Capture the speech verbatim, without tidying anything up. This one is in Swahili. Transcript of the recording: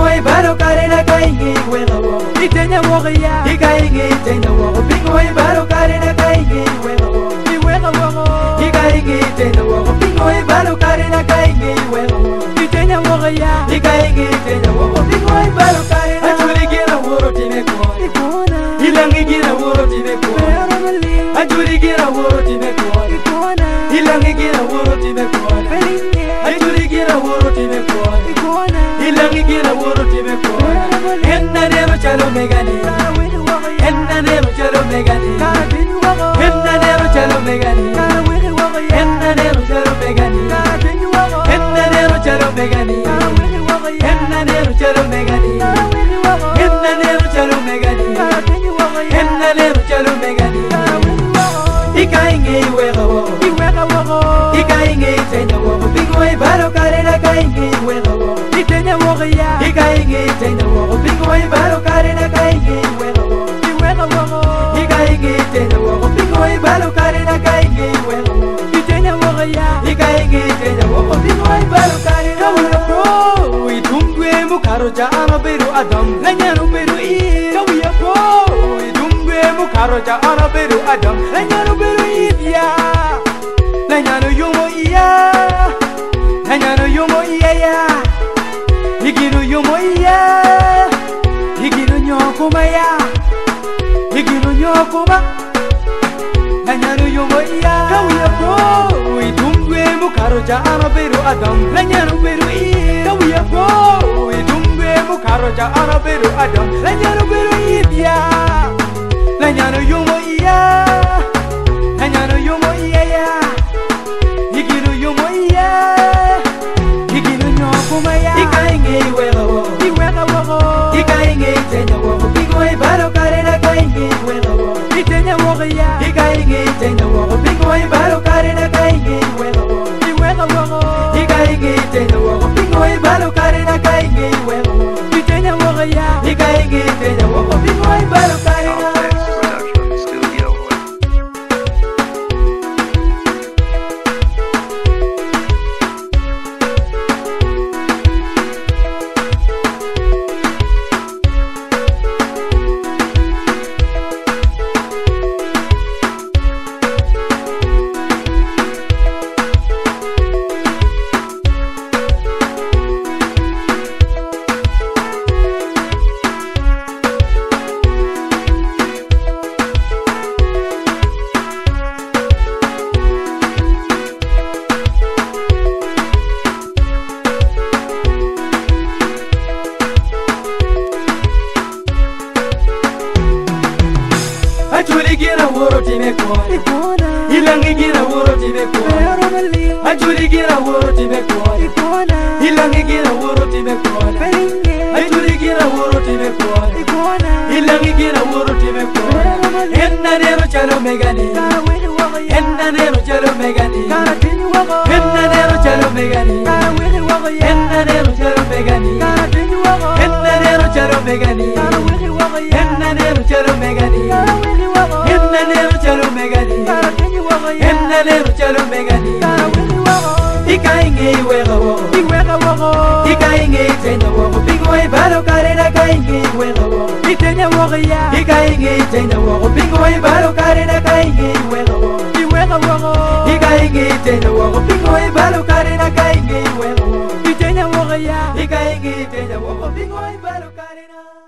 bingoi baro karena kaingi wenga wo itenya wo ya ikaingi tenya wo bingoi baro karena kaingi wenga wo i wenga wo ikaingi tenya wo bingoi baro karena kaingi wenga wo itenya wo ya ikaingi tenya wo bingoi baro karena ajuli gira wo time ko ikona ilangi gira wo time ko ajuli gira wo time ko ikona ilangi gira wo time ko ajuli gira wo time ko ikona ilangi gira wo time ko enna nero chalo megani enna nero chalo megani enna nero chalo megani enna nero chalo megani enna nero chalo megani enna nero chalo megani enna nero chalo megani enna nero chalo megani ikainge wega wo iwega wo ikainge tenya wo bingoi baro karena kainge wega wo itenya wo ya ikainge tenya wo bingoi baro karena kainge wega wo iwega wo ikainge tenya wo bingoi baro karena kainge wega wo itenya wo ya ikainge tenya wo bingoi baro karena wega wo itungwe mukaro ja anaberu adam lanyano beru i kawiya ko itungwe mukaro ja anaberu adam lanyano beru iya lanyano yomo iya lanyano yomo iya ya igino yomo iya igino nyokoma ya igino nyokoma lanyano yomo iya kawiya ko itungwe mukaro ja anaberu adam lanyano beru i kawiya ko itungwe mukaro ja anaberu adam lanyano beru iya lanyano yomo iya lanyano yomo iya ya igino yomo iya igino nyokoma ya ikainge wega wo iwega wo ikainge tenya wo bingoi baro karena kainge wega wo itenya wo ya ikainge tenya wo bingoi baro karena kainge wega wo iwega wo ikainge tenya wo bingoi baro karena kainge wega wo itenya wo ya ikainge tenya wo bingoi baro karena ajuli gira woro time ko ikona ilangi gira woro time ko ajuli gira woro time ko ikona ilangi gira woro time ko ajuli gira woro time ko ikona ilangi gira woro time ko enna nero chalo megani enna nero chalo megani enna nero chalo megani enna nero chalo megani enna nero chalo megani enna nero chalo megani enna nero chalo megani enna nero chalo megani ikainge wega wo iwega wo ikainge tenya wo bingoi baro karena kainge wega wo itenya wo ya ikainge tenya wo bingoi baro karena kainge wega wo iwega wo ikainge tenya wo bingoi baro karena kainge wega wo itenya wo ya ikainge tenya wo bingoi baro karena